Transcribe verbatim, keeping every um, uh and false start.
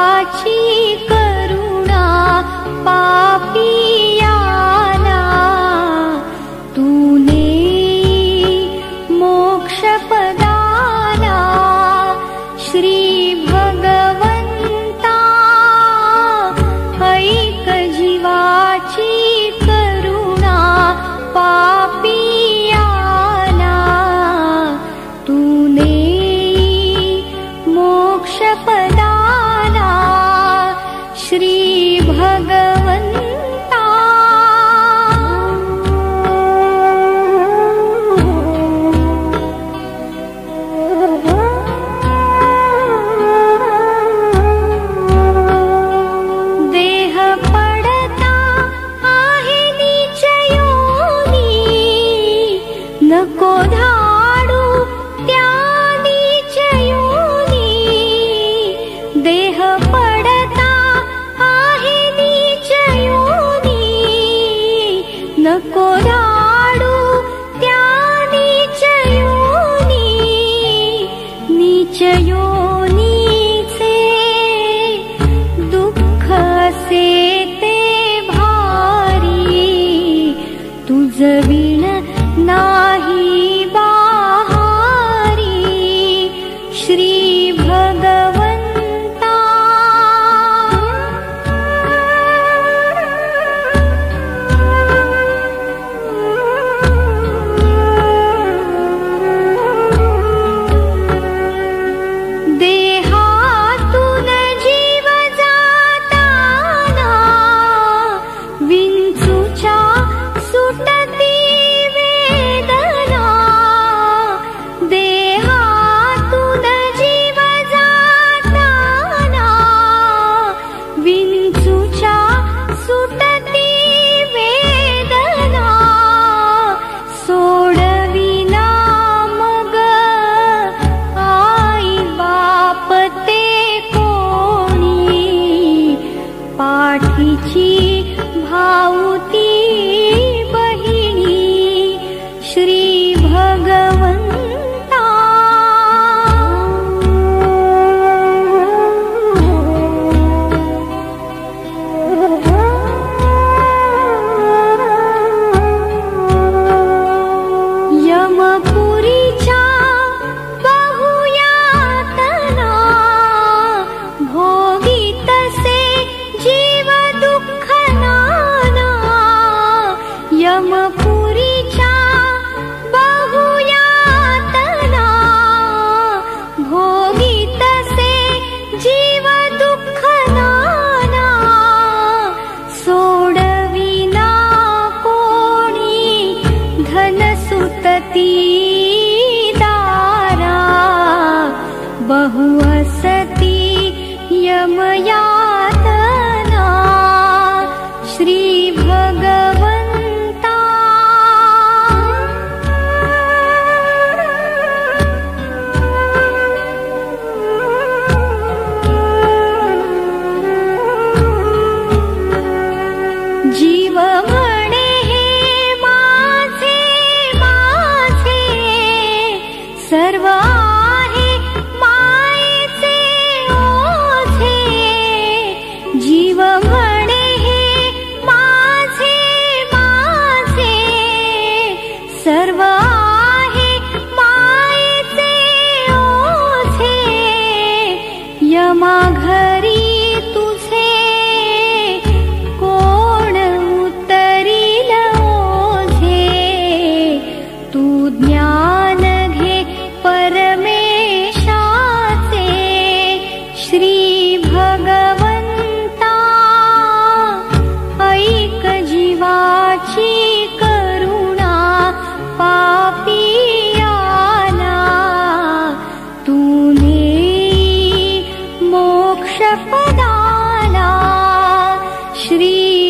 जीवाची करुणा पापियाला तूने मोक्षपदाला श्री भगवंता ऐक जीवाची करुणा पापियाला तूने मोक्षपदाला श्री भगवंता देह पडता आहे नीच योनी नको धाडू त्या नीच योनी देह पडता आहे नीच योनी नको धाडू त्या नीच योनी नीच योनीचे दुःख असे ते भारी तुझ विण नाही बाहारी श्री भगवंता देहातून जीव जाताना विंचूच्या सुटती वेदना देहातून जीव जाताना विंचूच्या सुटती वेदना सोडविना मग आई बाप ते कोणी पाठीची भाऊती बहिणी श्री भगवंता यमपुरीच्या बहुयातना भोगीतसे जीव दुःख नाना यमपुरीच्या बहुयातना भोगीतसे जीव दुःख नाना सोडविना कोणी धन सुतती दारा बहु असती यमयातना श्री भगवंता जीव म्हणे हे माझे माझे सर्व आहे मायेचे ओझे जीव म्हणे हे माझे माझे सर्व आहे मायेचे ओझे यमा घरी तुझे कोण उतरील ओझे तू ज्ञान घे परमेशाचे श्री भगवंता ऐक जीवाची करुणा पापियाला तूने मोक्षपदाला श्री